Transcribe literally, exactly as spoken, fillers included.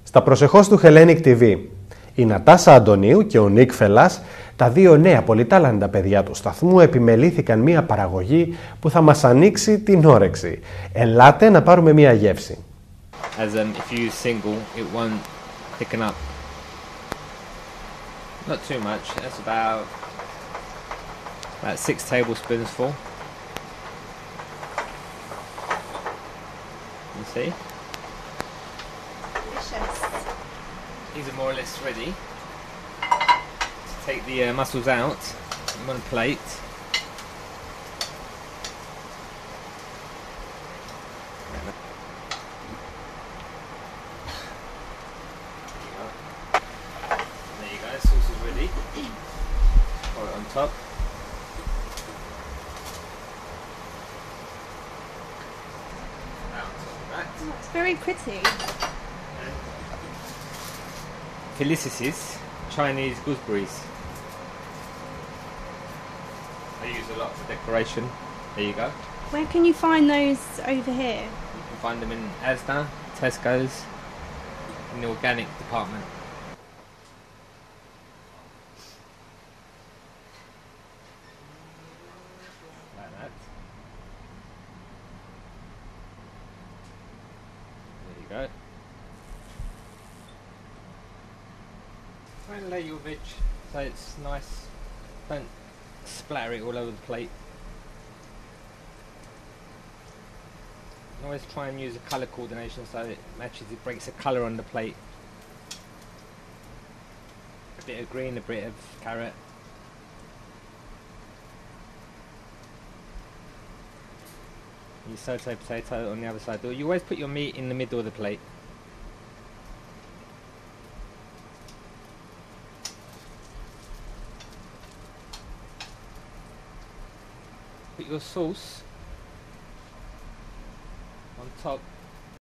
Στα προσεχώς του Hellenic τι βι, η Νατάσα Αντωνίου και ο Νίκ Φελάς, τα δύο νέα πολυτάλαντα παιδιά του σταθμού, επιμελήθηκαν μία παραγωγή που θα μας ανοίξει την όρεξη. Ελάτε να πάρουμε μία γεύση. As um, if you use single, it won't thicken up. Not too much. That's about about six tablespoons full. You see? Delicious. These are more or less ready. To take the uh, mussels out on a plate. There you go, sauce is ready. Pour it on top. Out of that. Oh, it's very pretty. Felicity's Chinese gooseberries. I use a lot for decoration. There you go. Where can you find those over here? You can find them in Asda, Tesco's, in the organic department. Like that. There you go. Try and lay your veg so it's nice. Don't splatter it all over the plate. Always try and use a colour coordination so it matches, it breaks the colour on the plate. A bit of green, a bit of carrot. You saute potato on the other side. You always put your meat in the middle of the plate. Put your sauce on top